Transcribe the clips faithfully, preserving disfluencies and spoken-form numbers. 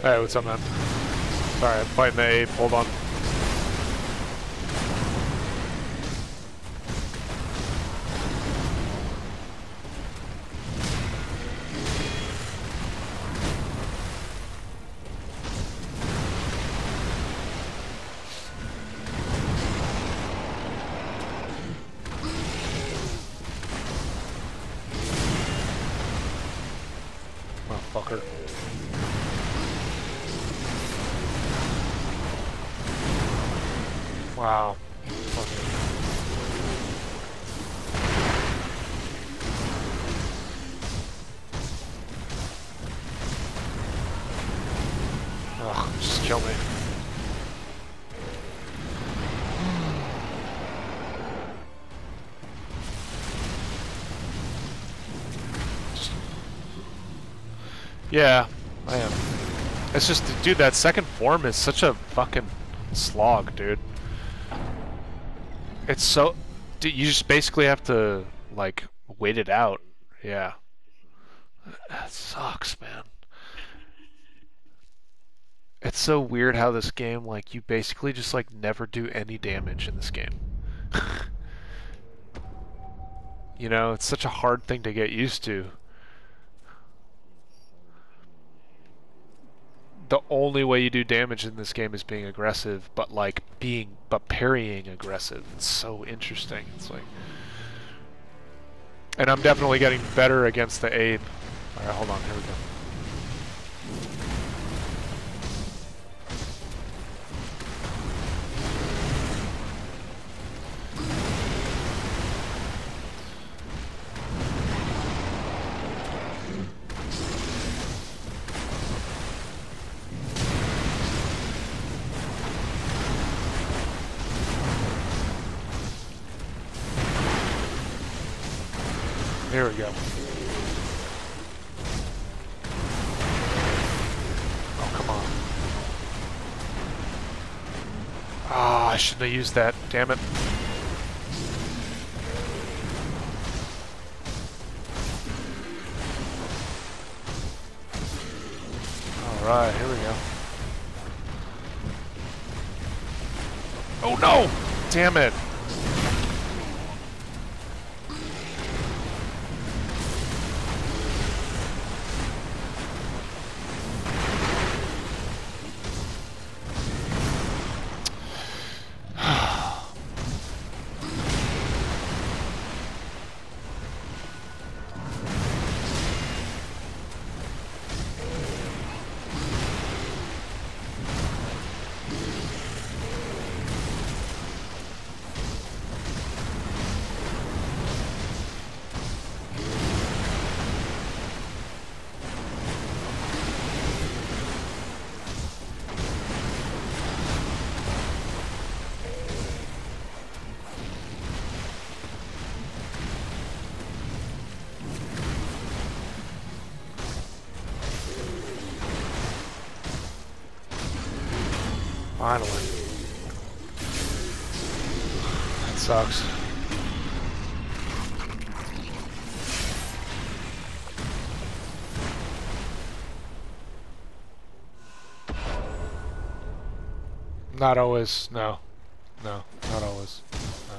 Hey, what's up, man? Sorry, I'm fighting the ape. Hold on. Oh, fucker. Wow. Ugh, just kill me. Yeah, I am. It's just, dude, that second form is such a fucking slog, dude. It's so... Dude, you just basically have to, like, wait it out. Yeah. That sucks, man. It's so weird how this game, like, you basically just, like, never do any damage in this game. You know, it's such a hard thing to get used to. The only way you do damage in this game is being aggressive, but like being, but parrying aggressive. It's so interesting. It's like, and I'm definitely getting better against the ape. All right, hold on. Here we go. Here we go. Oh, come on. Ah, oh, I shouldn't have used that. Damn it. Alright, here we go. Oh no! Damn it. Finally. That sucks. Not always, no. No, not always. No.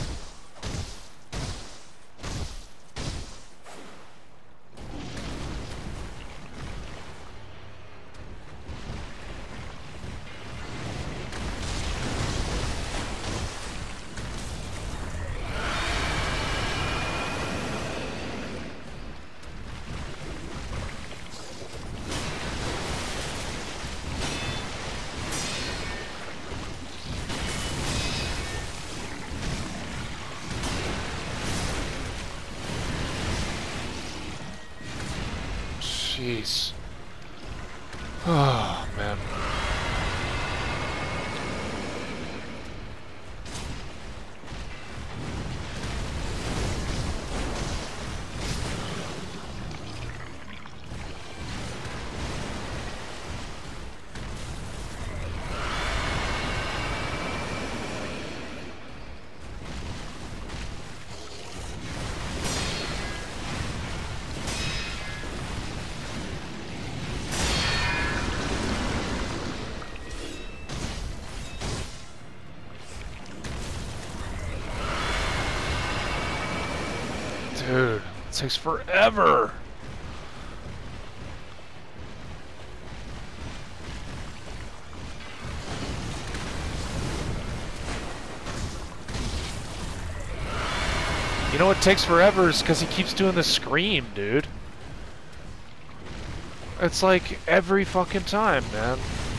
Jeez. Oh, man. Dude, it takes forever. You know what takes forever is because he keeps doing the scream, dude. It's like every fucking time, man.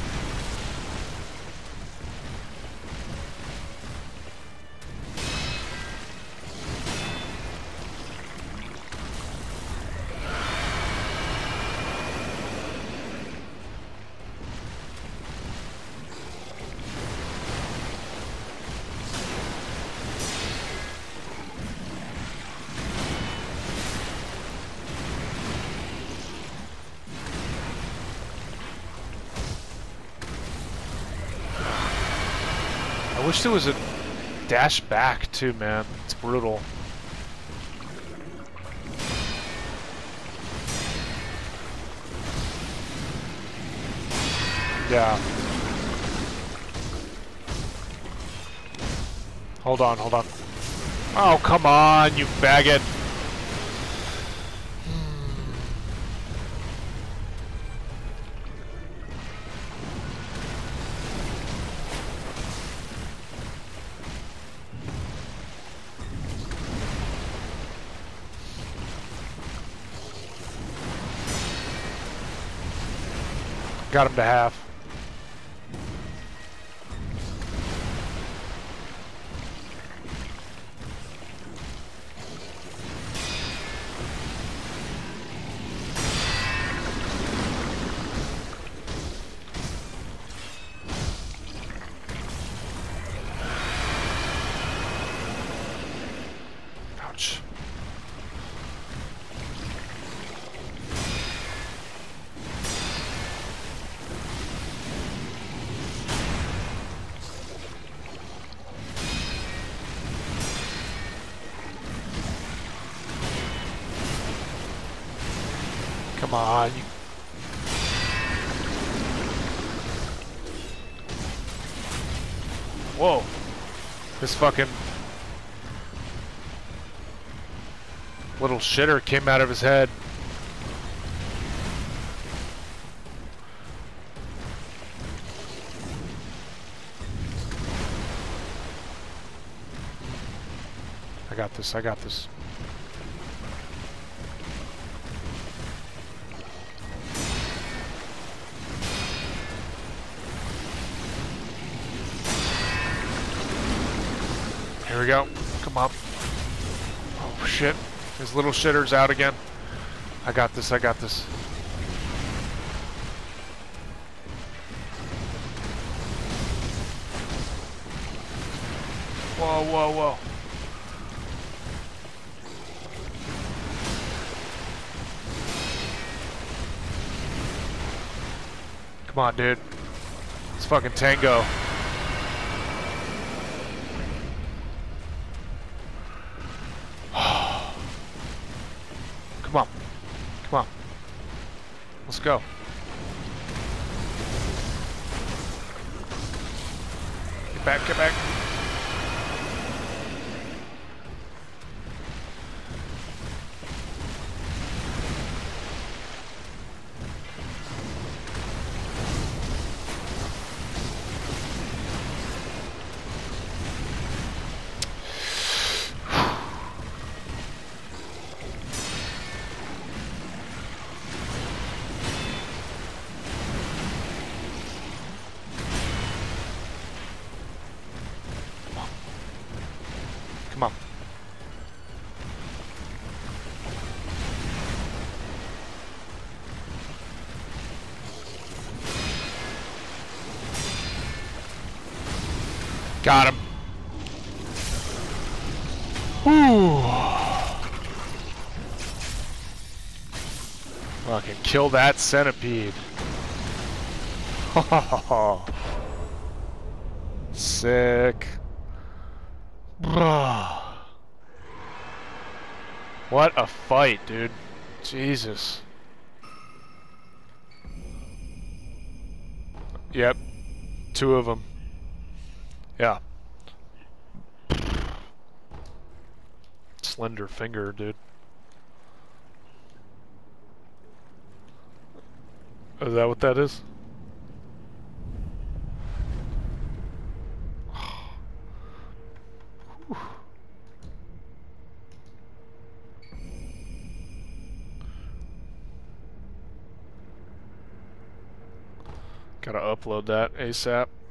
I wish there was a dash back too, man. It's brutal. Yeah. Hold on, hold on. Oh, come on, you faggot. Got him to half. Ouch. Come on, you... Whoa. This fucking... little shitter came out of his head. I got this, I got this. Here we go. Come on. Oh shit. His little shitter's out again. I got this, I got this. Whoa, whoa, whoa. Come on, dude. It's fucking Tango. Come on. Come on. Let's go. Get back, get back. Come on. Got him. Whew. Fucking kill that centipede. Sick. What a fight, dude. Jesus. Yep. Two of them. Yeah. Slender finger, dude. Is that what that is? Gotta upload that ASAP.